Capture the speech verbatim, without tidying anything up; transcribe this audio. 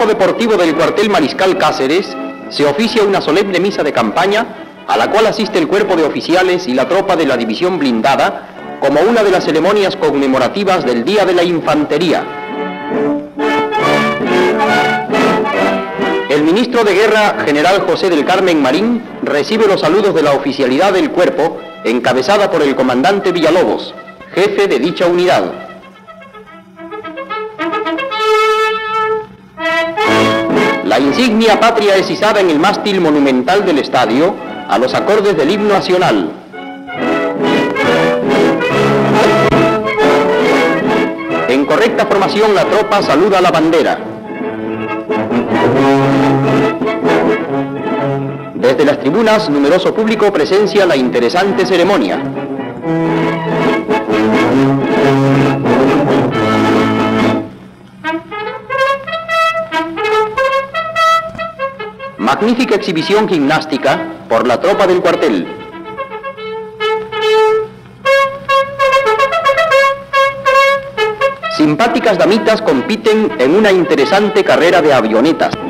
campo deportivo del cuartel Mariscal Cáceres se oficia una solemne misa de campaña a la cual asiste el cuerpo de oficiales y la tropa de la división blindada como una de las ceremonias conmemorativas del Día de la Infantería. El ministro de Guerra, general José del Carmen Marín, recibe los saludos de la oficialidad del cuerpo, encabezada por el comandante Villalobos, jefe de dicha unidad. La insignia patria es izada en el mástil monumental del estadio a los acordes del himno nacional. En correcta formación la tropa saluda la bandera. Desde las tribunas, numeroso público presencia la interesante ceremonia. Magnífica exhibición gimnástica por la tropa del cuartel. Simpáticas damitas compiten en una interesante carrera de avionetas.